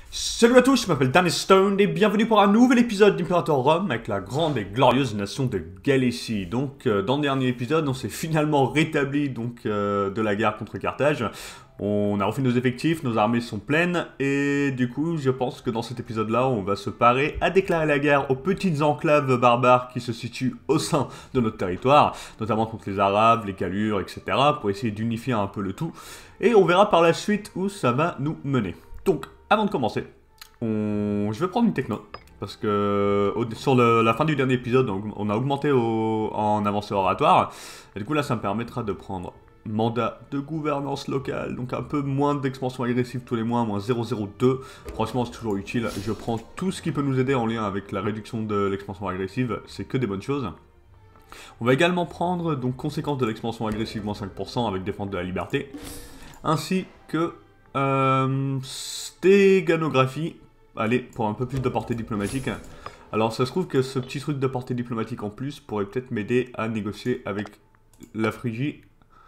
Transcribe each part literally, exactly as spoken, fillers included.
Salut à tous, je m'appelle Dan Stone et bienvenue pour un nouvel épisode d'Imperator Rome avec la grande et glorieuse nation de Galicie. Donc euh, dans le dernier épisode, on s'est finalement rétabli donc euh, de la guerre contre Carthage. On a refait nos effectifs, nos armées sont pleines et du coup je pense que dans cet épisode-là, on va se parer à déclarer la guerre aux petites enclaves barbares qui se situent au sein de notre territoire, notamment contre les Arabes, les Calures, et cetera pour essayer d'unifier un peu le tout. Et on verra par la suite où ça va nous mener. Donc, avant de commencer, on... je vais prendre une techno, parce que au... sur le... la fin du dernier épisode, on, on a augmenté au... en avancée oratoire, et du coup là ça me permettra de prendre mandat de gouvernance locale, donc un peu moins d'expansion agressive tous les mois, moins zéro virgule zéro deux, franchement c'est toujours utile, je prends tout ce qui peut nous aider en lien avec la réduction de l'expansion agressive, c'est que des bonnes choses. On va également prendre donc conséquence de l'expansion agressive, moins cinq pour cent avec défense de la liberté, ainsi que Euh, stéganographie, allez, pour un peu plus de portée diplomatique. Alors ça se trouve que ce petit truc de portée diplomatique en plus pourrait peut-être m'aider à négocier avec la Phrygie.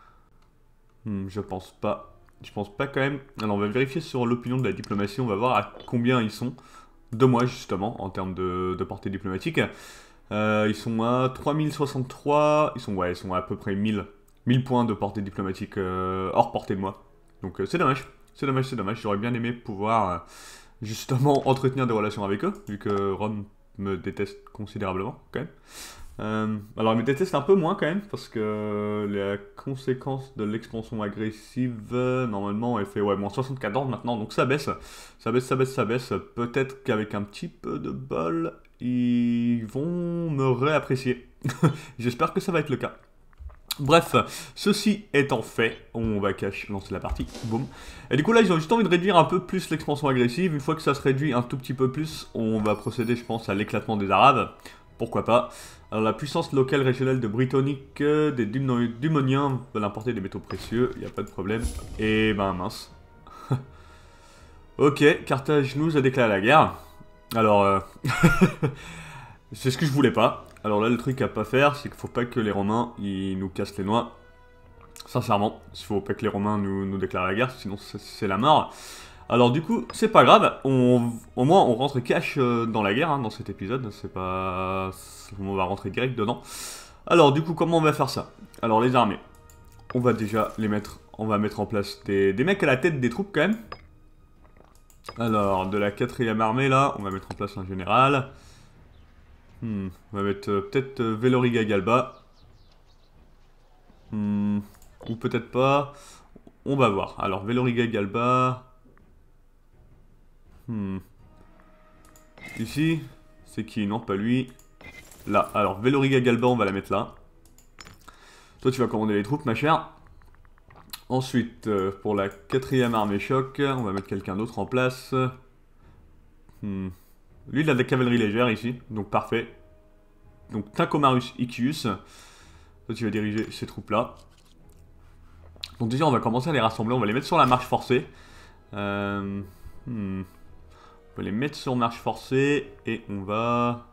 Hmm, je pense pas. Je pense pas quand même. Alors on va vérifier sur l'opinion de la diplomatie, on va voir à combien ils sont. De moi justement, en termes de, de portée diplomatique. Euh, ils sont à trois mille soixante-trois, ils sont, ouais, ils sont à, à peu près mille, mille points de portée diplomatique euh, hors portée de moi. Donc euh, c'est dommage. C'est dommage, c'est dommage, j'aurais bien aimé pouvoir euh, justement entretenir des relations avec eux, vu que Rome me déteste considérablement quand même. Euh, alors il me déteste un peu moins quand même, parce que la conséquence de l'expansion agressive, euh, normalement elle fait ouais, moins soixante-quatorze maintenant, donc ça baisse, ça baisse, ça baisse, ça baisse. Peut-être qu'avec un petit peu de bol, ils vont me réapprécier. J'espère que ça va être le cas. Bref, ceci étant fait, on va cache lancer la partie, boum. Et du coup là, ils ont juste envie de réduire un peu plus l'expansion agressive. Une fois que ça se réduit un tout petit peu plus, on va procéder, je pense, à l'éclatement des Arabes. Pourquoi pas. Alors la puissance locale régionale de Britannique, des Dumoniens veulent importer des métaux précieux, il n'y a pas de problème. Et ben mince. Ok, Carthage nous a déclaré la guerre. Alors, euh... c'est ce que je voulais pas. Alors là, le truc à pas faire, c'est qu'il faut pas que les Romains, ils nous cassent les noix. Sincèrement, il faut pas que les Romains nous, nous déclarent la guerre, sinon c'est la mort. Alors du coup, c'est pas grave, on, au moins on rentre cash dans la guerre, hein, dans cet épisode, c'est pas... On va rentrer direct dedans. Alors du coup, comment on va faire ça? Alors les armées, on va déjà les mettre, on va mettre en place des, des mecs à la tête des troupes quand même. Alors, de la quatrième armée là, on va mettre en place un général. Hmm, on va mettre euh, peut-être euh, Veloriga Galba. Hmm, ou peut-être pas. On va voir. Alors, Veloriga Galba. Hmm. Ici, c'est qui? Non, pas lui. Là. Alors, Veloriga Galba, on va la mettre là. Toi, tu vas commander les troupes, ma chère. Ensuite, euh, pour la quatrième armée choc, on va mettre quelqu'un d'autre en place. Hmm. Lui, il a de la cavalerie légère ici, donc parfait. Donc Tincomarus Iccius, toi tu vas diriger ces troupes-là. Donc déjà on va commencer à les rassembler, on va les mettre sur la marche forcée. Euh, hmm. On va les mettre sur marche forcée et on va...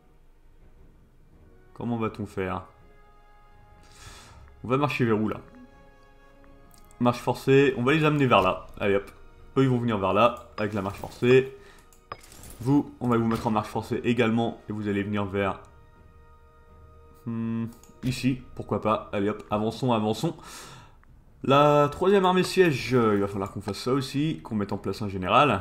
Comment va-t-on faire? On va marcher vers où là? Marche forcée, on va les amener vers là. Allez hop, eux ils vont venir vers là avec la marche forcée. Vous, on va vous mettre en marche forcée également et vous allez venir vers... Hmm, ici, pourquoi pas. Allez hop, avançons, avançons. La troisième armée siège, euh, il va falloir qu'on fasse ça aussi, qu'on mette en place un général.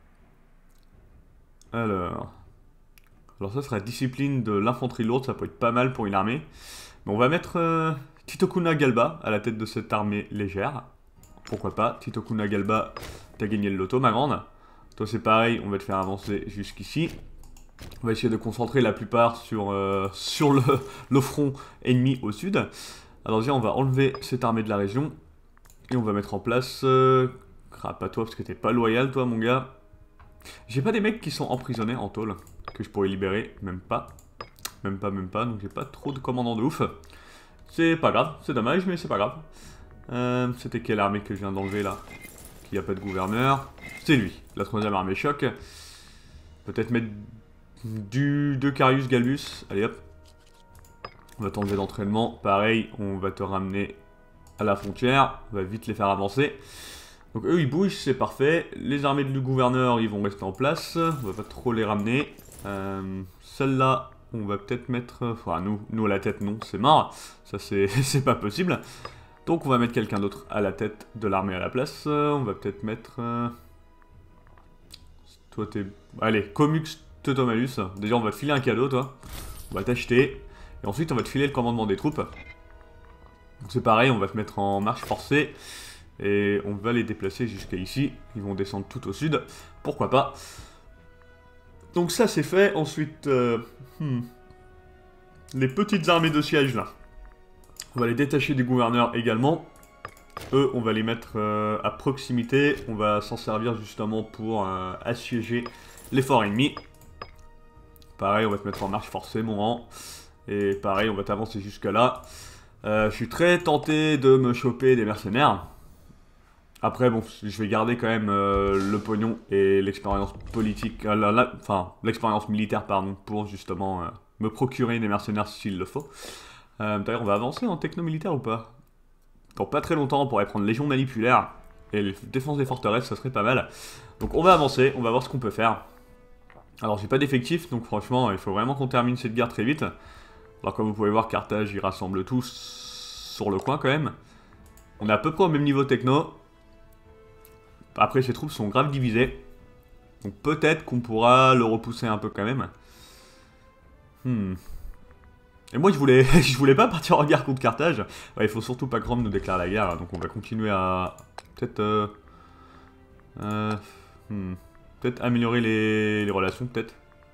Alors... Alors ça sera discipline de l'infanterie lourde, ça peut être pas mal pour une armée. Mais on va mettre euh, Titokuna Galba à la tête de cette armée légère. Pourquoi pas, Titokuna Galba, t'as gagné le loto ma grande. Toi c'est pareil, on va te faire avancer jusqu'ici. On va essayer de concentrer la plupart sur, euh, sur le, le front ennemi au sud. Alors déjà on va enlever cette armée de la région. Et on va mettre en place... Euh, crap à toi parce que t'es pas loyal toi mon gars. J'ai pas des mecs qui sont emprisonnés en tôle que je pourrais libérer, même pas. Même pas, même pas, donc j'ai pas trop de commandants de ouf. C'est pas grave, c'est dommage mais c'est pas grave. Euh, C'était quelle armée que je viens d'enlever là? Qui a pas de gouverneur. C'est lui, la troisième armée choc. Peut-être mettre... Du de Carius Galbus, allez hop. On va t'enlever d'entraînement. Pareil, on va te ramener à la frontière. On va vite les faire avancer. Donc eux ils bougent, c'est parfait. Les armées du gouverneur ils vont rester en place. On va pas trop les ramener. Euh, Celle-là, on va peut-être mettre... Enfin nous, nous à la tête non, c'est mort. Ça c'est pas possible. Donc on va mettre quelqu'un d'autre à la tête de l'armée à la place. On va peut-être mettre... Euh... Toi t'es... Allez, Comux Teutomalus. Déjà on va te filer un cadeau toi. On va t'acheter. Et ensuite on va te filer le commandement des troupes. Donc c'est pareil, on va te mettre en marche forcée. Et on va les déplacer jusqu'à ici. Ils vont descendre tout au sud. Pourquoi pas. Donc ça c'est fait. Ensuite, euh, hmm, les petites armées de siège là. On va les détacher des gouverneurs également. Eux, on va les mettre euh, à proximité. On va s'en servir justement pour euh, assiéger les forts ennemis. Pareil, on va te mettre en marche forcée, mon rang. Et pareil, on va t'avancer jusqu'à là. Euh, je suis très tenté de me choper des mercenaires. Après, bon, je vais garder quand même euh, le pognon et l'expérience politique, euh, la, la, enfin, l'expérience militaire, pardon, pour justement euh, me procurer des mercenaires s'il le faut. Euh, D'ailleurs, on va avancer en techno-militaire ou pas? Dans pas très longtemps, on pourrait prendre Légion manipulaire et les défense des forteresses, ça serait pas mal. Donc on va avancer, on va voir ce qu'on peut faire. Alors j'ai pas d'effectifs, donc franchement, il faut vraiment qu'on termine cette guerre très vite. Alors comme vous pouvez voir, Carthage, il rassemble tous sur le coin quand même. On est à peu près au même niveau techno. Après, ses troupes sont grave divisées. Donc peut-être qu'on pourra le repousser un peu quand même. Hmm. Et moi, je voulais, je voulais pas partir en guerre contre Carthage. Ouais, il faut surtout pas que Rome nous déclare la guerre. Donc on va continuer à... Peut-être... Euh, euh, hmm. Peut-être améliorer les, les relations, peut-être.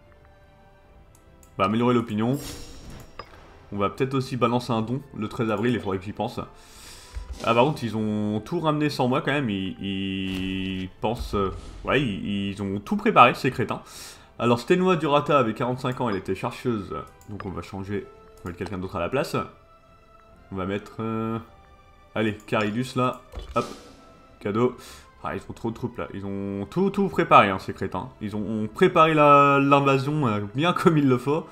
On va améliorer l'opinion. On va peut-être aussi balancer un don le treize avril, il faudrait que j'y pense. Ah par contre ils ont tout ramené sans moi quand même, ils, ils pensent... Euh, ouais, ils, ils ont tout préparé ces crétins. Alors Stenoa Durata avait quarante-cinq ans, elle était chercheuse, donc on va changer, on va mettre quelqu'un d'autre à la place. On va mettre... Euh, allez, Caridus là, hop, cadeau. Ah ils ont trop de troupes là, ils ont tout, tout préparé hein, ces crétins. Ils ont préparé l'invasion euh, bien comme il le faut.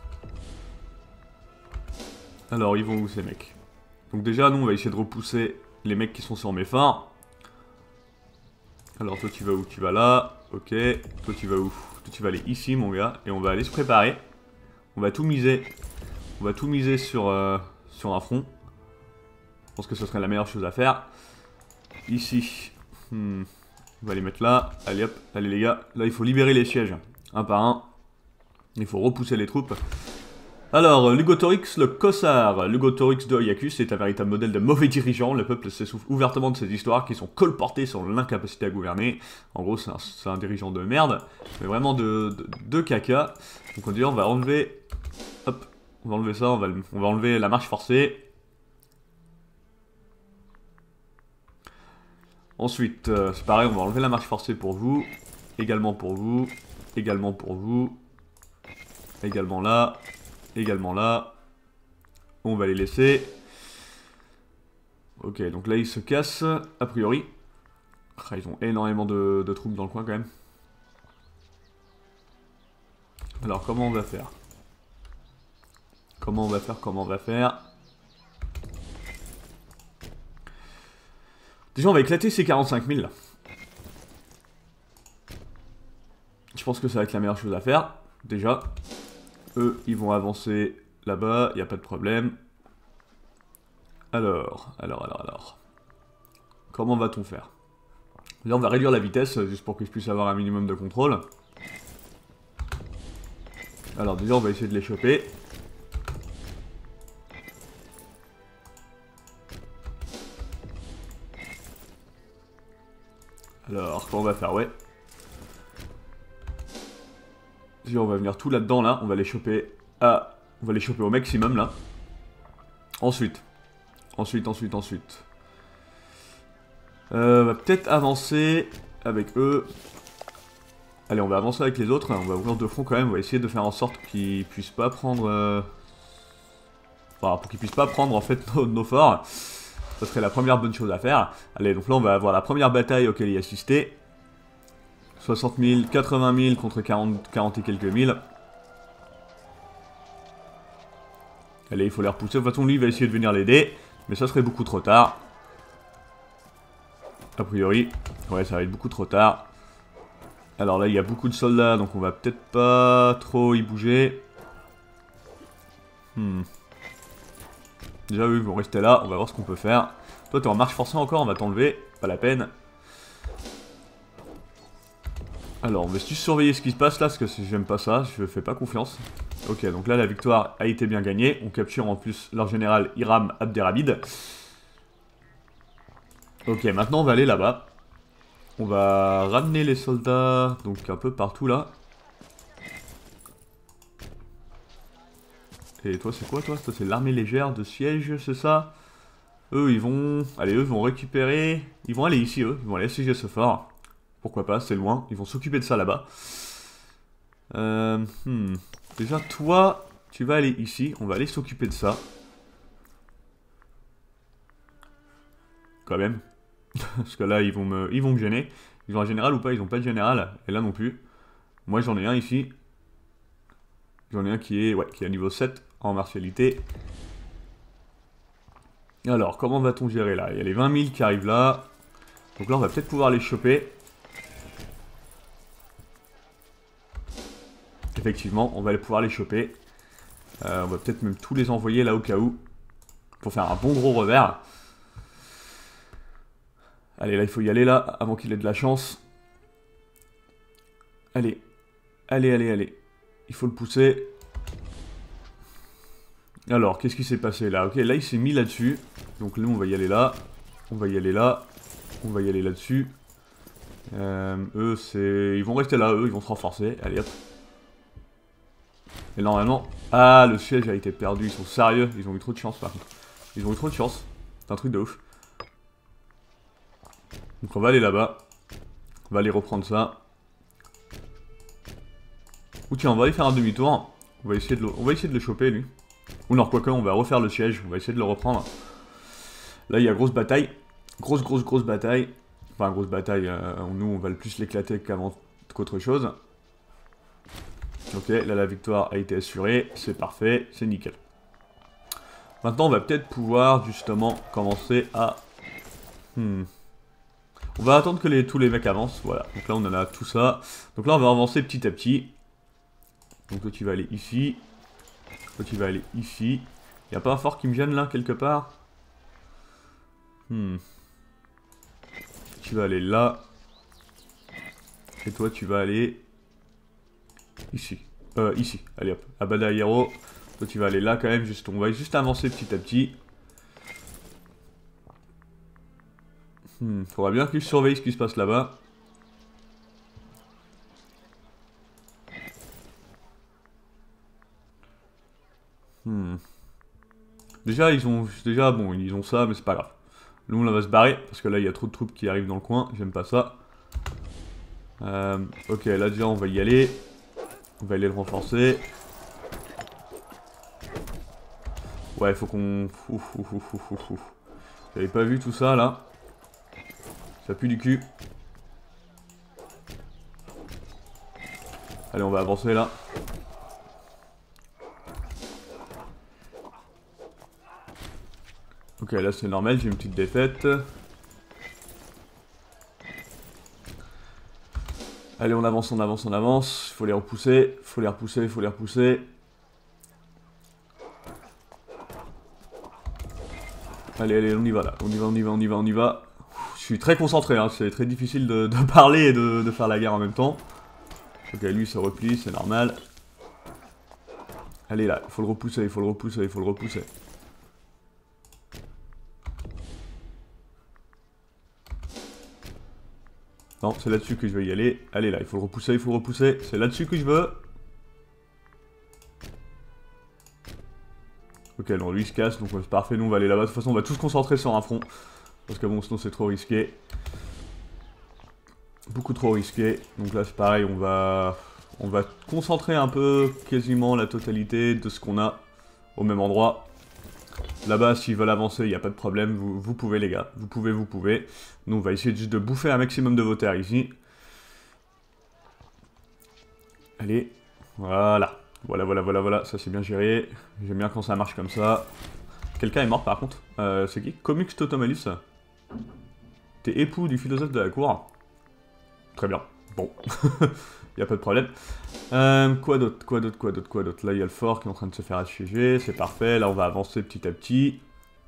Alors ils vont où ces mecs? Donc déjà, nous, on va essayer de repousser les mecs qui sont sur mes phares. Alors toi, tu vas où? Tu vas là. Ok. Toi, tu vas où? Toi, tu vas aller ici, mon gars. Et on va aller se préparer. On va tout miser. On va tout miser sur, euh, sur un front. Je pense que ce serait la meilleure chose à faire. Ici. Hmm. On va les mettre là. Allez, hop. Allez, les gars. Là, il faut libérer les sièges. Un par un. Il faut repousser les troupes. Alors, Lugotorix le Cossard. Lugotorix de Iacus est un véritable modèle de mauvais dirigeant. Le peuple s'essouffle ouvertement de ces histoires qui sont colportées sur l'incapacité à gouverner. En gros, c'est un, un dirigeant de merde, mais vraiment de, de, de caca. Donc on dit, on va enlever... Hop, on va enlever ça, on va, on va enlever la marche forcée. Ensuite, euh, c'est pareil, on va enlever la marche forcée pour vous. Également pour vous. Également pour vous. Également là. Également là. On va les laisser. Ok, donc là ils se cassent, a priori. Ah, ils ont énormément de, de troupes dans le coin quand même. Alors comment on va faire? Comment on va faire? Comment on va faire? Déjà on va éclater ces quarante-cinq mille là. Je pense que ça va être la meilleure chose à faire. Déjà. Eux, ils vont avancer là-bas, il n'y a pas de problème. Alors, alors, alors, alors. Comment va-t-on faire? Là, on va réduire la vitesse, juste pour que je puisse avoir un minimum de contrôle. Alors, déjà, on va essayer de les choper. Alors, comment on va faire? Ouais. On va venir tout là-dedans, là. On va les choper à... On va les choper au maximum, là. Ensuite. Ensuite, ensuite, ensuite. Euh, on va peut-être avancer avec eux. Allez, on va avancer avec les autres. On va ouvrir de front quand même. On va essayer de faire en sorte qu'ils puissent pas prendre... Euh... Enfin, pour qu'ils puissent pas prendre, en fait, nos, nos forts. Ça serait la première bonne chose à faire. Allez, donc là, on va avoir la première bataille auquel y assister. soixante mille, quatre-vingt mille contre quarante, quarante et quelques mille. Allez, il faut les repousser. De toute façon, lui, il va essayer de venir l'aider. Mais ça serait beaucoup trop tard. A priori. Ouais, ça va être beaucoup trop tard. Alors là, il y a beaucoup de soldats, donc on va peut-être pas trop y bouger. Hmm. Déjà, eux, ils vont rester là. On va voir ce qu'on peut faire. Toi, t'es en marche forcée encore, on va t'enlever. Pas la peine. Alors, on va juste surveiller ce qui se passe là, parce que j'aime pas ça, je fais pas confiance. Ok, donc là, la victoire a été bien gagnée. On capture en plus leur général Hiram Abderrabid. Ok, maintenant on va aller là-bas. On va ramener les soldats, donc un peu partout là. Et toi, c'est quoi toi? Toi, c'est l'armée légère de siège, c'est ça? Eux, ils vont... Allez, eux vont récupérer... Ils vont aller ici, eux. Ils vont aller assiéger ce fort. Pourquoi pas, c'est loin. Ils vont s'occuper de ça là-bas. Euh... Hmm. Déjà, toi, tu vas aller ici. On va aller s'occuper de ça. Quand même. Parce que là, ils vont me, ils vont me gêner. Ils ont un général ou pas? Ils ont pas de général. Et là non plus. Moi, j'en ai un ici. J'en ai un qui est, ouais, qui est à niveau sept en martialité. Alors, comment va-t-on gérer là? Il y a les vingt mille qui arrivent là. Donc là, on va peut-être pouvoir les choper. Effectivement, on va pouvoir les choper. Euh, on va peut-être même tous les envoyer là au cas où. Pour faire un bon gros revers. Allez, là, il faut y aller là, avant qu'il ait de la chance. Allez. Allez, allez, allez. Il faut le pousser. Alors, qu'est-ce qui s'est passé là? Ok, là, il s'est mis là-dessus. Donc, nous, on va y aller là. On va y aller là. On va y aller là-dessus. Euh, eux, c'est... Ils vont rester là, eux, ils vont se renforcer. Allez, hop. Et normalement... Ah, le siège a été perdu. Ils sont sérieux. Ils ont eu trop de chance, par contre. Ils ont eu trop de chance. C'est un truc de ouf. Donc, on va aller là-bas. On va aller reprendre ça. Ou tiens, on va aller faire un demi-tour. On va essayer de le... on va essayer de le choper, lui. Ou non, quoique, on va refaire le siège. On va essayer de le reprendre. Là, il y a grosse bataille. Grosse, grosse, grosse bataille. Enfin, grosse bataille. Euh, nous, on va le plus l'éclater qu'avant qu'autre chose. Ok, là, la victoire a été assurée. C'est parfait. C'est nickel. Maintenant, on va peut-être pouvoir, justement, commencer à... Hmm. On va attendre que les... tous les mecs avancent. Voilà. Donc là, on en a tout ça. Donc là, on va avancer petit à petit. Donc toi, tu vas aller ici. Toi, tu vas aller ici. Il n'y a pas un fort qui me gêne, là, quelque part? Hmm. Tu vas aller là. Et toi, tu vas aller... Ici. Euh, ici. Allez, hop. Abada Hierro. Toi, tu vas aller là, quand même. Juste... On va juste avancer petit à petit. Hmm. Faudra bien que je surveille ce qui se passe là-bas. Hmm. Déjà, ils ont... Déjà, bon, ils ont ça, mais c'est pas grave. Nous, on va se barrer, parce que là, il y a trop de troupes qui arrivent dans le coin. J'aime pas ça. Euh, ok, là, déjà, on va y aller. On va aller le renforcer. Ouais, faut qu'on... J'avais pas vu tout ça, là. Ça pue du cul. Allez, on va avancer, là. Ok, là c'est normal, j'ai une petite défaite. Allez, on avance, on avance, on avance. Faut les repousser, faut les repousser, faut les repousser. Allez, allez, on y va là. On y va, on y va, on y va, on y va. Je suis très concentré, hein. C'est très difficile de, de parler et de, de faire la guerre en même temps. Ok, lui il se replie, c'est normal. Allez là, il faut le repousser, il faut le repousser, il faut le repousser. Non, c'est là-dessus que je vais y aller. Allez là, il faut le repousser, il faut le repousser. C'est là-dessus que je veux. Ok, non, lui il se casse, donc c'est parfait. Nous on va aller là-bas. De toute façon, on va tous se concentrer sur un front. Parce que bon, sinon c'est trop risqué. Beaucoup trop risqué. Donc là c'est pareil, on va... On va concentrer un peu, quasiment la totalité de ce qu'on a au même endroit. Là-bas, s'ils veulent avancer, il n'y a pas de problème, vous, vous pouvez les gars, vous pouvez, vous pouvez. Nous, on va essayer juste de bouffer un maximum de vos terres ici. Allez, voilà. Voilà, voilà, voilà, voilà, ça c'est bien géré. J'aime bien quand ça marche comme ça. Quelqu'un est mort par contre. Euh, c'est qui? Comux Totomalus. T'es époux du philosophe de la cour. Très bien. Bon. Y a pas de problème. Euh, quoi d'autre, quoi d'autre, quoi d'autre, quoi d'autre. Là, il y a le fort qui est en train de se faire assiéger. C'est parfait. Là, on va avancer petit à petit.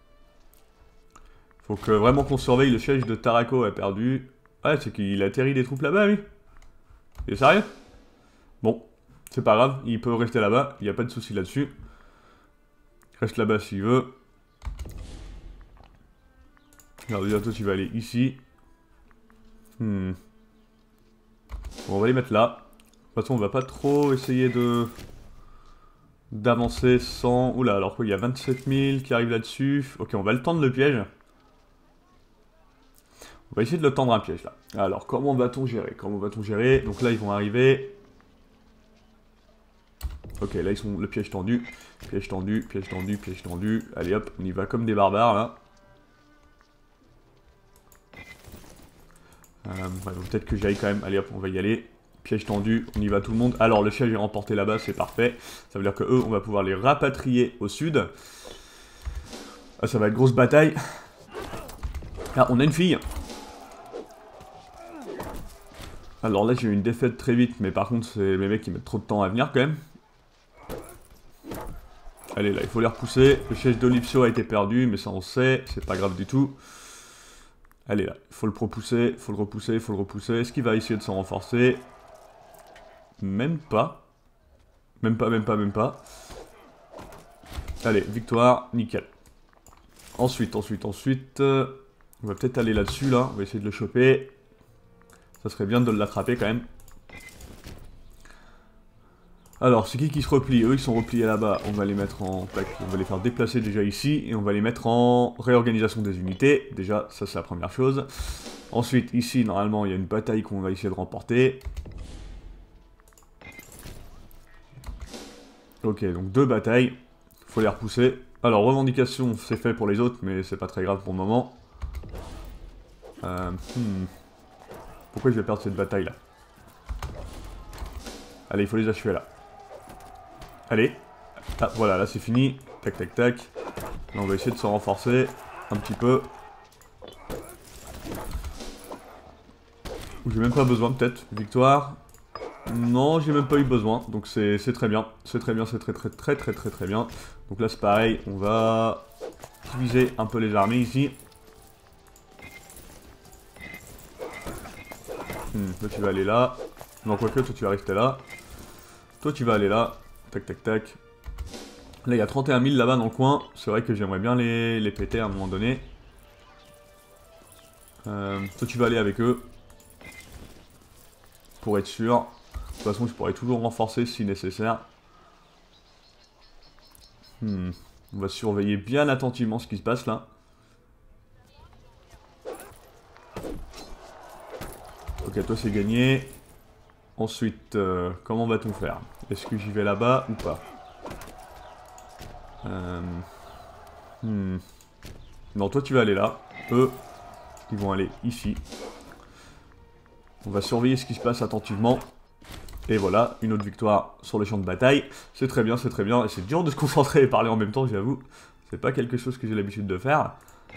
Faut que vraiment qu'on surveille le siège de Tarako a perdu. Ouais, c'est qu'il atterrit des troupes là-bas, lui. Il est sérieux? Bon, c'est pas grave. Il peut rester là-bas. Il n'y a pas de souci là-dessus. Reste là-bas s'il veut. Alors, déjà, toi, tu vas aller ici. Hmm. Bon, on va les mettre là. De toute façon, on va pas trop essayer de d'avancer sans... Oula, alors quoi, il y a vingt-sept mille qui arrivent là-dessus. Ok, on va le tendre le piège. On va essayer de le tendre un piège, là. Alors, comment va-t-on gérer? Comment va-t-on gérer? Donc là, ils vont arriver. Ok, là, ils sont... Le piège tendu. Piège tendu, piège tendu, piège tendu. Allez, hop, on y va comme des barbares, là. Euh, ouais, peut-être que j'aille quand même. Allez, hop, on va y aller. Piège tendu, on y va tout le monde. Alors, le siège est remporté là-bas, c'est parfait. Ça veut dire que eux, on va pouvoir les rapatrier au sud. Ah, ça va être grosse bataille. Ah, on a une fille. Alors là, j'ai eu une défaite très vite, mais par contre, c'est mes mecs qui mettent trop de temps à venir, quand même. Allez, là, il faut les repousser. Le siège d'Olipsio a été perdu, mais ça, on sait. C'est pas grave du tout. Allez, là, il faut le repousser, il faut le repousser, il faut le repousser. Est-ce qu'il va essayer de s'en renforcer? Même pas. Même pas, même pas, même pas. Allez, victoire, nickel. Ensuite, ensuite, ensuite... Euh, on va peut-être aller là-dessus, là. On va essayer de le choper. Ça serait bien de l'attraper, quand même. Alors, c'est qui qui se replie? Eux, ils sont repliés là-bas. On va les mettre en... On va les faire déplacer déjà ici. Et on va les mettre en réorganisation des unités. Déjà, ça, c'est la première chose. Ensuite, ici, normalement, il y a une bataille qu'on va essayer de remporter. Ok, donc deux batailles. Faut les repousser. Alors, revendication, c'est fait pour les autres, mais c'est pas très grave pour le moment. Euh, hmm. Pourquoi je vais perdre cette bataille-là? Allez, il faut les achever, là. Allez. Ah, voilà, là, c'est fini. Tac, tac, tac. Là, on va essayer de se renforcer un petit peu. J'ai même pas besoin, peut-être. Victoire. Non, j'ai même pas eu besoin, donc c'est très bien, c'est très bien, c'est très très très très très très bien. Donc là c'est pareil, on va diviser un peu les armées ici. Hmm, toi tu vas aller là, non quoique toi tu vas rester là. Toi tu vas aller là, tac tac tac. Là il y a trente et un mille là-bas dans le coin, c'est vrai que j'aimerais bien les, les péter à un moment donné. Euh, toi tu vas aller avec eux, pour être sûr. De toute façon, je pourrais toujours renforcer si nécessaire. Hmm. On va surveiller bien attentivement ce qui se passe là. Ok, toi c'est gagné. Ensuite, euh, comment va-t-on faire? Est-ce que j'y vais là-bas ou pas? euh... hmm. Non, toi tu vas aller là. Eux, ils vont aller ici. On va surveiller ce qui se passe attentivement. Et voilà, une autre victoire sur le champ de bataille. C'est très bien, c'est très bien. Et c'est dur de se concentrer et parler en même temps, j'avoue. C'est pas quelque chose que j'ai l'habitude de faire.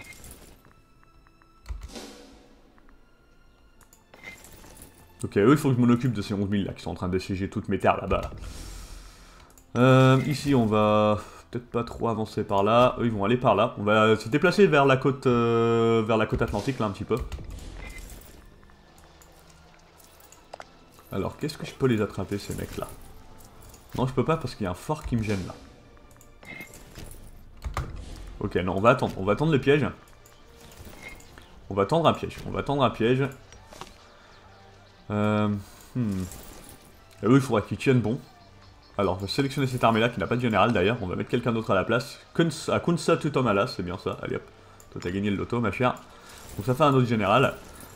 Ok, eux, il faut que je m'en occupe de ces onze mille là, qui sont en train d'assiéger toutes mes terres là-bas. Là. Euh, ici, on va peut-être pas trop avancer par là. Eux, ils vont aller par là. On va se déplacer vers la côte, euh, vers la côte atlantique, là, un petit peu. Alors, qu'est-ce que je peux les attraper, ces mecs-là? Non, je peux pas parce qu'il y a un fort qui me gêne, là. Ok, non, on va attendre. On va attendre le piège. On va tendre un piège. On va tendre un piège. Euh... Hmm. Et eux, il faudra qu'ils tiennent bon. Alors, je vais sélectionner cette armée-là, qui n'a pas de général, d'ailleurs. On va mettre quelqu'un d'autre à la place. Kunsa, à Kunsa Tutomala, c'est bien ça. Allez, hop. Toi, t'as gagné le loto, ma chère. Donc, ça fait un autre général.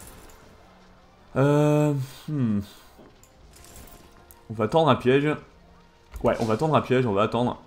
Euh... Hmm... On va tendre un piège. Ouais, on va tendre un piège, on va attendre.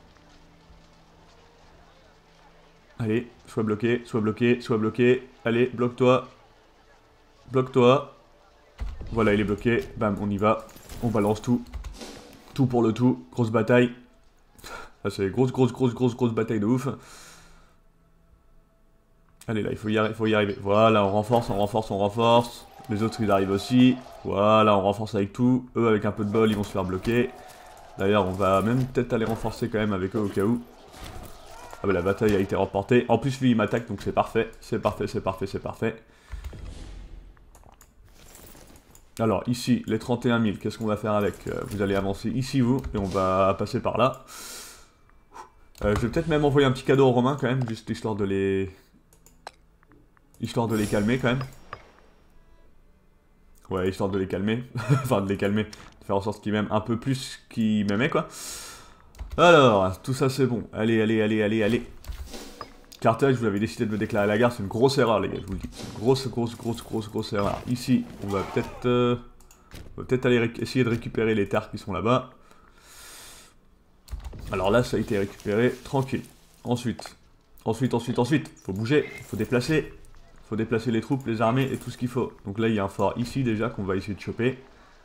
Allez, soit bloqué, soit bloqué, soit bloqué. Allez, bloque-toi. Bloque-toi. Voilà, il est bloqué. Bam, on y va. On balance tout. Tout pour le tout. Grosse bataille. Ça, c'est grosse, grosse, grosse, grosse, grosse bataille de ouf. Allez là, il faut y, arri faut y arriver. Voilà, on renforce, on renforce, on renforce. Les autres, ils arrivent aussi. Voilà, on renforce avec tout. Eux, avec un peu de bol, ils vont se faire bloquer. D'ailleurs, on va même peut-être aller renforcer quand même avec eux au cas où. Ah bah la bataille a été remportée. En plus, lui, il m'attaque, donc c'est parfait. C'est parfait, c'est parfait, c'est parfait. Alors, ici, les trente et un mille, qu'est-ce qu'on va faire avec? Vous allez avancer ici, vous, et on va passer par là. Euh, je vais peut-être même envoyer un petit cadeau aux Romains, quand même, juste histoire de les... Histoire de les calmer, quand même. Ouais, histoire de les calmer. Enfin, de les calmer. De faire en sorte qu'ils m'aiment un peu plus qu'ils m'aimaient, quoi. Alors, tout ça, c'est bon. Allez, allez, allez, allez, allez. Carthage, vous avez décidé de me déclarer la guerre, c'est une grosse erreur, les gars, je vous le dis. C'est une grosse, grosse, grosse, grosse, grosse erreur. Ici, on va peut-être... Euh, on va peut-être aller essayer de récupérer les terres qui sont là-bas. Alors là, ça a été récupéré, tranquille. Ensuite, ensuite, ensuite, ensuite, faut bouger, faut déplacer. Faut déplacer les troupes, les armées et tout ce qu'il faut. Donc là, il y a un fort ici déjà qu'on va essayer de choper.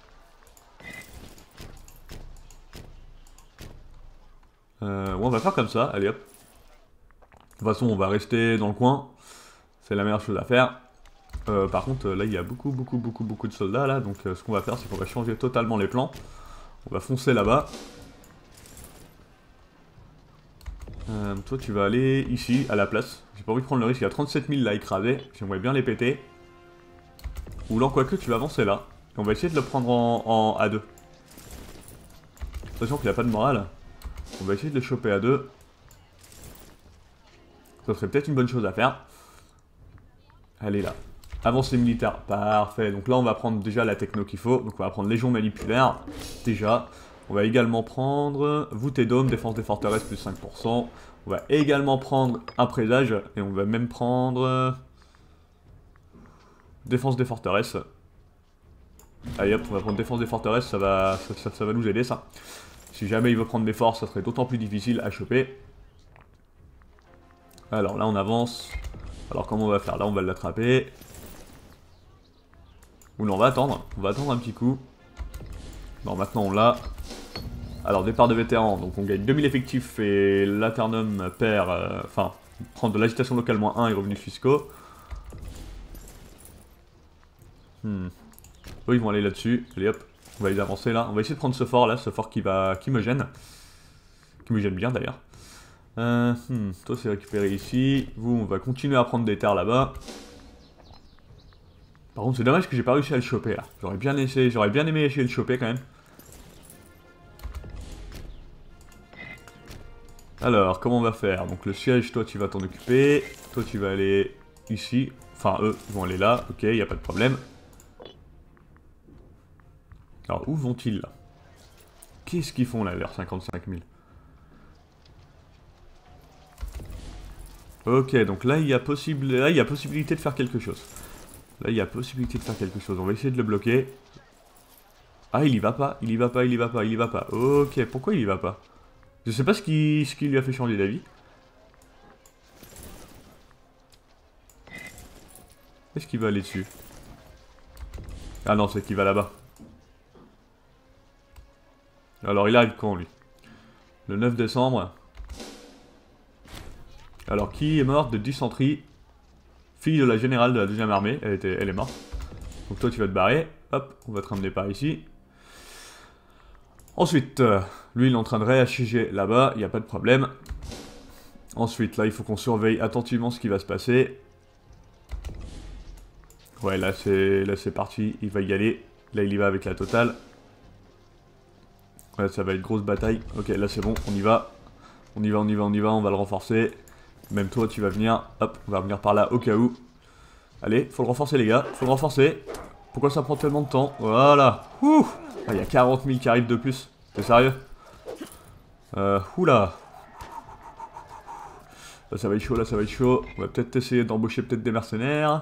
Euh, ouais, on va faire comme ça, allez hop. De toute façon, on va rester dans le coin. C'est la meilleure chose à faire. Euh, par contre, là, il y a beaucoup, beaucoup, beaucoup, beaucoup de soldats, là. Donc, euh, ce qu'on va faire, c'est qu'on va changer totalement les plans. On va foncer là-bas. Euh, toi, tu vas aller ici, à la place. J'ai pas envie de prendre le risque. Il y a trente-sept mille là écrasés. J'aimerais bien les péter. Ou là, quoique, tu vas avancer là. Et on va essayer de le prendre en, en A deux. Attention qu'il a pas de morale. On va essayer de le choper à deux. Ça serait peut-être une bonne chose à faire. Allez là. Avancée militaire. Parfait. Donc là, on va prendre déjà la techno qu'il faut. Donc on va prendre Légion manipulaire. Déjà. On va également prendre voûte et dôme, défense des forteresses plus cinq pour cent. On va également prendre un présage. Et on va même prendre... Défense des forteresses. Allez hop, on va prendre défense des forteresses. Ça va, ça, ça, ça va nous aider ça. Si jamais il veut prendre mes forces, ça serait d'autant plus difficile à choper. Alors là, on avance. Alors comment on va faire? Là, on va l'attraper. Ou non, on va attendre. On va attendre un petit coup. Non, maintenant on l'a. Alors, départ de vétérans. Donc on gagne deux mille effectifs et l'Aternum perd... Euh, enfin, prend de l'agitation locale moins un et revenus fiscaux. Hmm. Eux, ils vont aller là-dessus. Allez hop, on va les avancer là. On va essayer de prendre ce fort là, ce fort qui va, qui me gêne. Qui me gêne bien d'ailleurs. Euh, hmm. Toi, c'est récupéré ici. Vous, on va continuer à prendre des terres là-bas. Par contre, c'est dommage que j'ai pas réussi à le choper là. J'aurais bien essayé, j'aurais bien aimé essayer de le choper quand même. Alors, comment on va faire? Donc le siège, toi, tu vas t'en occuper. Toi, tu vas aller ici. Enfin, eux, ils vont aller là. Ok, il n'y a pas de problème. Alors, où vont-ils là? Qu'est-ce qu'ils font là vers cinquante-cinq mille? Ok, donc là il, y a possible... là, il y a possibilité de faire quelque chose. Là, il y a possibilité de faire quelque chose. On va essayer de le bloquer. Ah, il y va pas, il y va pas, il y va pas, il y va pas. Ok, pourquoi il y va pas? Je sais pas ce qui, ce qui lui a fait changer d'avis. Est-ce qu'il va aller dessus? Ah non, c'est qu'il va là-bas. Alors, il arrive quand, lui? Le neuf décembre. Alors, qui est mort de dysenterie? Fille de la générale de la deuxième armée. Elle, était, elle est morte. Donc toi, tu vas te barrer. Hop, on va te ramener par ici. Ensuite, euh, lui, il est en train de réachiger là-bas. Il n'y a pas de problème. Ensuite, là, il faut qu'on surveille attentivement ce qui va se passer. Ouais, là, c'est là c'est parti. Il va y aller. Là, il y va avec la totale. Ouais, ça va être grosse bataille. Ok, là, c'est bon. On y va. On y va, on y va, on y va. On va le renforcer. Même toi, tu vas venir. Hop, on va venir par là au cas où. Allez, faut le renforcer, les gars. Faut le renforcer. Pourquoi ça prend tellement de temps? Voilà. Ouh. Ah, il y a quarante mille qui arrivent de plus. T'es sérieux? Euh, oula. Là, ça va être chaud, là, ça va être chaud. On va peut-être essayer d'embaucher peut-être des mercenaires.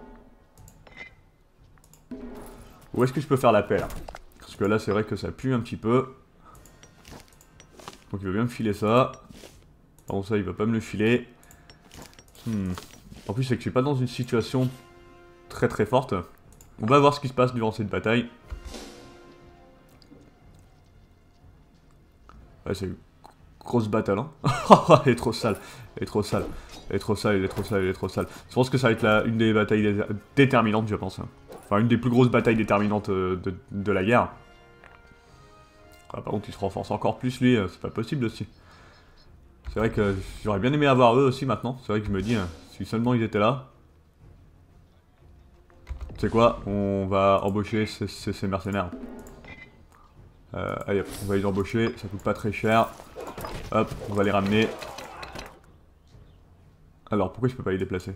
Où est-ce que je peux faire l'appel? Parce que là, c'est vrai que ça pue un petit peu. Donc il va bien me filer ça. Bon, ça, il va pas me le filer. Hmm. En plus, c'est que je suis pas dans une situation très très forte. On va voir ce qui se passe durant cette bataille. Ouais, c'est Grosse battle, hein. Elle est trop sale. Elle est trop sale. Elle est trop sale, elle est trop sale, elle est trop sale. Je pense que ça va être la, une des batailles dé déterminantes, je pense. Hein. Enfin, une des plus grosses batailles déterminantes euh, de, de la guerre. Ah, par contre, il se renforce encore plus, lui. Euh, c'est pas possible aussi. C'est vrai que j'aurais bien aimé avoir eux aussi maintenant. C'est vrai que je me dis, hein, si seulement ils étaient là. Tu sais quoi? On va embaucher ces, ces, ces mercenaires. Euh, allez hop, on va les embaucher. Ça coûte pas très cher. Hop, on va les ramener. Alors, pourquoi je peux pas les déplacer?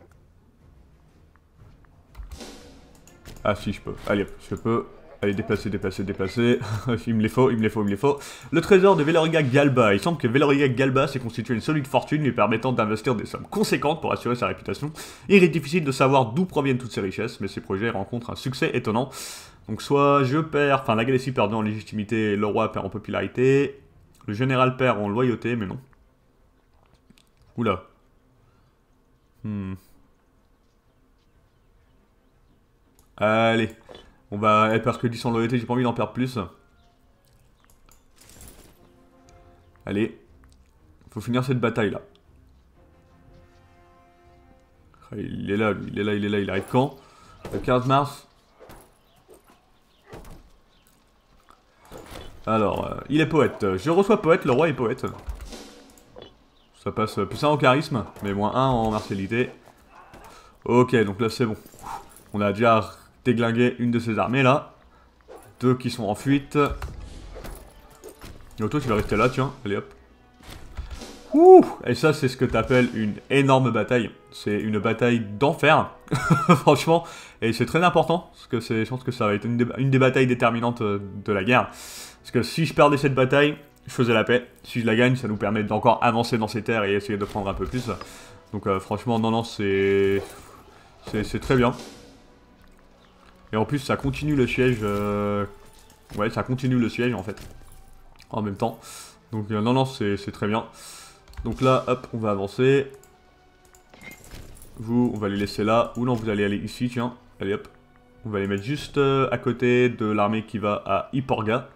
Ah si, je peux. Allez hop, je peux. Allez, déplacer, déplacer, déplacer. Il me les faut, il me les faut, il me les faut. Le trésor de Veloriga Galba. Il semble que Veloriga Galba s'est constitué une solide fortune lui permettant d'investir des sommes conséquentes pour assurer sa réputation. Il est difficile de savoir d'où proviennent toutes ces richesses, mais ses projets rencontrent un succès étonnant. Donc soit je perds, enfin la Galaxie perd en légitimité, le roi perd en popularité, le général perd en loyauté, mais non. Oula. Hmm. Allez. On va être parce que dix en loyauté, j'ai pas envie d'en perdre plus. Allez. Faut finir cette bataille là. Il est là, lui. Il est là, il est là, il arrive quand? Le quinze mars. Alors, euh, il est poète. Je reçois poète, le roi est poète. Ça passe plus un en charisme, mais moins un en martialité. Ok, donc là c'est bon. On a déjà déglingué une de ces armées là. Deux qui sont en fuite. Et toi tu vas rester là, tiens. Allez hop. Ouh. Et ça c'est ce que t'appelles une énorme bataille. C'est une bataille d'enfer. Franchement. Et c'est très important. Parce que je pense que ça va être une des, une des batailles déterminantes de la guerre. Parce que si je perdais cette bataille, je faisais la paix. Si je la gagne, ça nous permet d'encore avancer dans ces terres et essayer de prendre un peu plus. Donc euh, franchement, non, non, c'est... C'est très bien. Et en plus, ça continue le siège... Euh... Ouais, ça continue le siège, en fait. En même temps. Donc euh, non, non, c'est très bien. Donc là, hop, on va avancer. Vous, on va les laisser là. Ou non, vous allez aller ici, tiens. Allez, hop. On va les mettre juste euh, à côté de l'armée qui va à Iporga.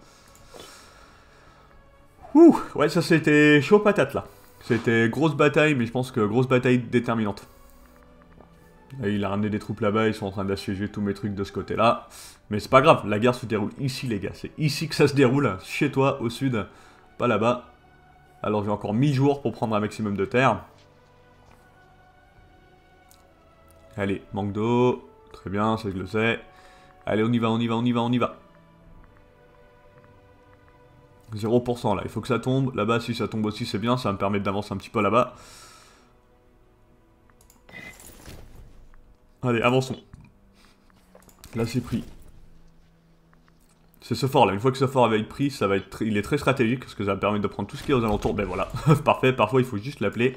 Ouh, ouais, ça c'était chaud patate là. C'était grosse bataille, mais je pense que grosse bataille déterminante. Et il a ramené des troupes là-bas, ils sont en train d'assiéger tous mes trucs de ce côté-là. Mais c'est pas grave, la guerre se déroule ici les gars. C'est ici que ça se déroule, chez toi, au sud, pas là-bas. Alors j'ai encore mille jours pour prendre un maximum de terre. Allez, manque d'eau. Très bien, ça je le sais. Allez, on y va, on y va, on y va, on y va. zéro pour cent là, il faut que ça tombe. Là-bas, si ça tombe aussi, c'est bien, ça va me permettre d'avancer un petit peu là-bas. Allez, avançons. Là, c'est pris. C'est ce fort là, une fois que ce fort va être pris, ça va être, il est très stratégique parce que ça va permettre de prendre tout ce qui est aux alentours. Ben voilà, parfait, parfois il faut juste l'appeler.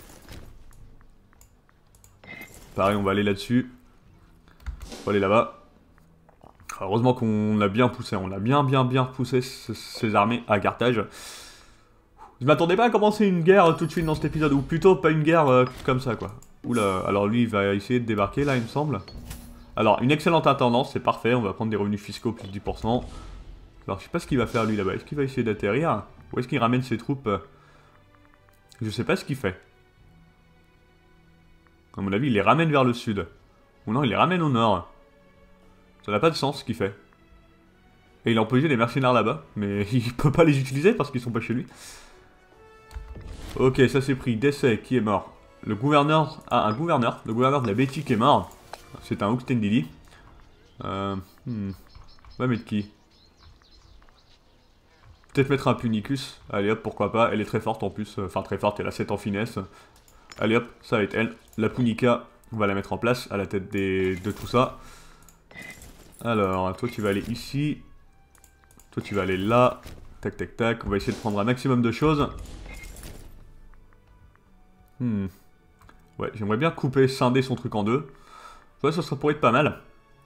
Pareil, on va aller là-dessus. On va aller là-bas. Heureusement qu'on a bien poussé, on a bien bien bien poussé ces armées à Carthage. Je m'attendais pas à commencer une guerre tout de suite dans cet épisode, ou plutôt pas une guerre euh, comme ça quoi. Oula, alors lui il va essayer de débarquer là il me semble. Alors une excellente intendance, c'est parfait, on va prendre des revenus fiscaux plus dix pour cent. Alors je sais pas ce qu'il va faire lui là-bas, est-ce qu'il va essayer d'atterrir? Ou est-ce qu'il ramène ses troupes? Je sais pas ce qu'il fait. À mon avis il les ramène vers le sud. Ou non il les ramène au nord. Ça n'a pas de sens ce qu'il fait. Et il a employé des mercenaires là-bas, mais il peut pas les utiliser parce qu'ils sont pas chez lui. Ok, ça c'est pris. Décès, qui est mort? Le gouverneur... Ah, un gouverneur. Le gouverneur de la Bétie qui est mort. C'est un Uxtendili. Euh... Hmm. On va mettre qui? Peut-être mettre un Punicus. Allez hop, pourquoi pas. Elle est très forte en plus. Enfin, très forte, elle a sept en finesse. Allez hop, ça va être elle. La Punica, on va la mettre en place à la tête des... de tout ça. Alors, toi tu vas aller ici. Toi tu vas aller là. Tac tac tac. On va essayer de prendre un maximum de choses. Hmm. Ouais, j'aimerais bien couper, scinder son truc en deux. Ouais, ça, ça pourrait être pas mal.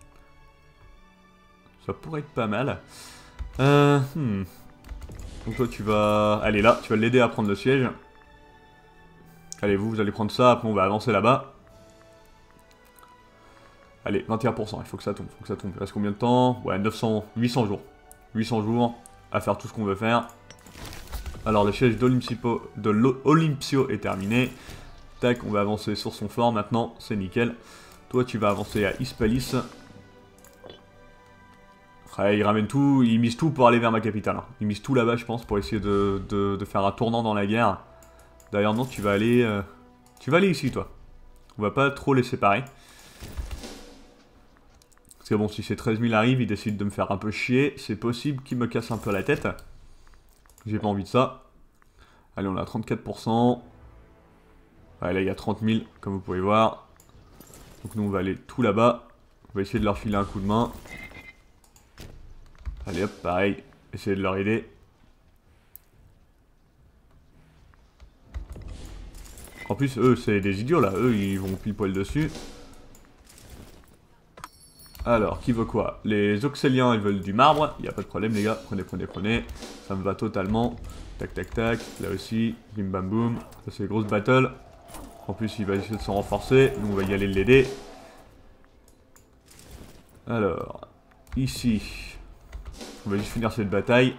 Ça pourrait être pas mal. Euh, hmm. Donc toi tu vas aller là. Tu vas l'aider à prendre le siège. Allez, vous, vous allez prendre ça. Après on va avancer là-bas. Allez, vingt et un pour cent, il faut que ça tombe, il faut que ça tombe. Il reste combien de temps? Ouais, neuf cents, huit cents jours. huit cents jours à faire tout ce qu'on veut faire. Alors le siège d'Olympio de l'Olympio est terminé. Tac, on va avancer sur son fort maintenant, c'est nickel. Toi tu vas avancer à Hispalis. Ouais, il ramène tout, il mise tout pour aller vers ma capitale. Hein. Il mise tout là-bas je pense pour essayer de, de, de faire un tournant dans la guerre. D'ailleurs non, tu vas aller... Euh, tu vas aller ici toi. On va pas trop les séparer. Parce que bon, si ces treize mille arrivent, ils décident de me faire un peu chier. C'est possible qu'ils me cassent un peu la tête. J'ai pas envie de ça. Allez, on a trente-quatre pour cent. Ouais, là, il y a trente mille, comme vous pouvez voir. Donc nous, on va aller tout là-bas. On va essayer de leur filer un coup de main. Allez, hop, pareil. Essayer de leur aider. En plus, eux, c'est des idiots, là. Eux, ils vont pile poil dessus. Alors, qui veut quoi? Les Oxéliens, ils veulent du marbre. Il n'y a pas de problème, les gars. Prenez, prenez, prenez. Ça me va totalement. Tac, tac, tac. Là aussi. Bim, bam, boum. Ça, c'est une grosse battle. En plus, il va essayer de se renforcer. Nous, on va y aller l'aider. Alors, ici. On va juste finir cette bataille.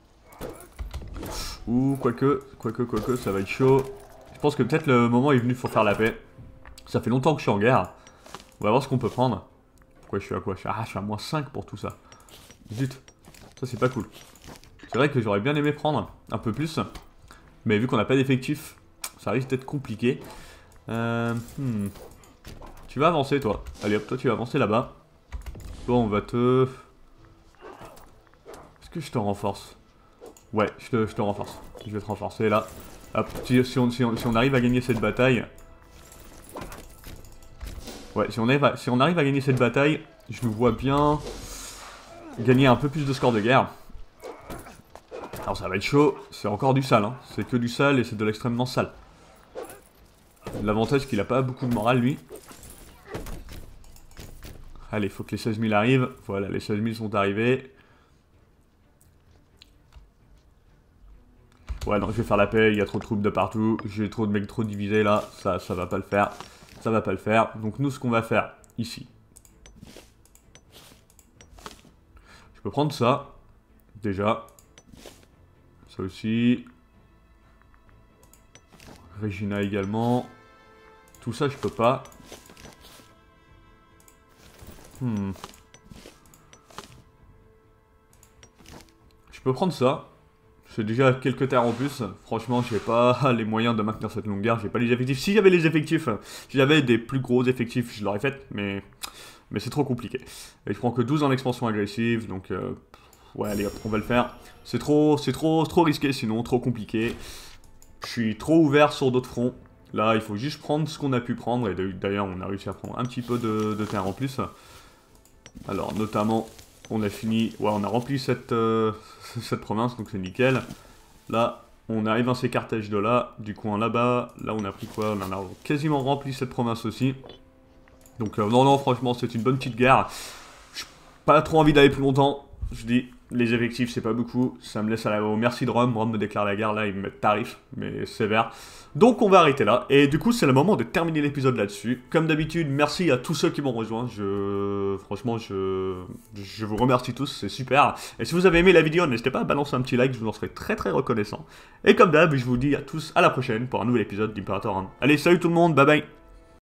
Ouh, quoique, quoique, quoique, ça va être chaud. Je pense que peut-être le moment est venu pour faire la paix. Ça fait longtemps que je suis en guerre. On va voir ce qu'on peut prendre. Pourquoi je suis à quoi je suis à... Ah, je suis à moins cinq pour tout ça. Zut. Ça, c'est pas cool. C'est vrai que j'aurais bien aimé prendre un peu plus. Mais vu qu'on n'a pas d'effectifs, ça risque d'être compliqué. Euh, hmm. Tu vas avancer, toi. Allez, hop, toi, tu vas avancer là-bas. Bon, on va te... Est-ce que je te renforce? Ouais, je te, je te renforce. Je vais te renforcer, là. Hop, si, si, on, si, on, si on arrive à gagner cette bataille... Ouais, si on, arrive à, si on arrive à gagner cette bataille, je nous vois bien gagner un peu plus de score de guerre. Alors ça va être chaud, c'est encore du sale, hein. C'est que du sale et c'est de l'extrêmement sale. L'avantage c'est qu'il a pas beaucoup de morale lui. Allez, il faut que les seize mille arrivent. Voilà, les seize mille sont arrivés. Ouais, non, je vais faire la paix, il y a trop de troupes de partout. J'ai trop de mecs trop divisés là, ça, ça va pas le faire. Ça va pas le faire. Donc nous, ce qu'on va faire ici. Je peux prendre ça. Déjà. Ça aussi. Regina également. Tout ça, je peux pas. Hmm. Je peux prendre ça. C'est déjà quelques terres en plus. Franchement, j'ai pas les moyens de maintenir cette longue guerre. J'ai pas les effectifs. Si j'avais les effectifs, si j'avais des plus gros effectifs, je l'aurais fait. Mais, mais c'est trop compliqué. Et je prends que douze en expansion agressive. Donc, euh, ouais, allez, hop, on va le faire. C'est trop, c'est trop, trop risqué sinon, trop compliqué. Je suis trop ouvert sur d'autres fronts. Là, il faut juste prendre ce qu'on a pu prendre. Et d'ailleurs, on a réussi à prendre un petit peu de, de terre en plus. Alors, notamment... On a fini, ouais, on a rempli cette, euh, cette province, donc c'est nickel. Là, on a évincé Carthage de là, du coin là-bas. Là, on a pris quoi? On en a quasiment rempli cette province aussi. Donc, euh, non, non, franchement, c'est une bonne petite guerre. J'ai pas trop envie d'aller plus longtemps. Je dis, les effectifs, c'est pas beaucoup. Ça me laisse à la... au merci de Rome. Rome me déclare la guerre, là, ils me mettent tarif, mais sévère. Donc on va arrêter là, et du coup c'est le moment de terminer l'épisode là-dessus. Comme d'habitude, merci à tous ceux qui m'ont rejoint, je... franchement je... je vous remercie tous, c'est super. Et si vous avez aimé la vidéo, n'hésitez pas à balancer un petit like, je vous en serai très très reconnaissant. Et comme d'hab, je vous dis à tous à la prochaine pour un nouvel épisode d'Imperator Rome. Allez, salut tout le monde, bye bye.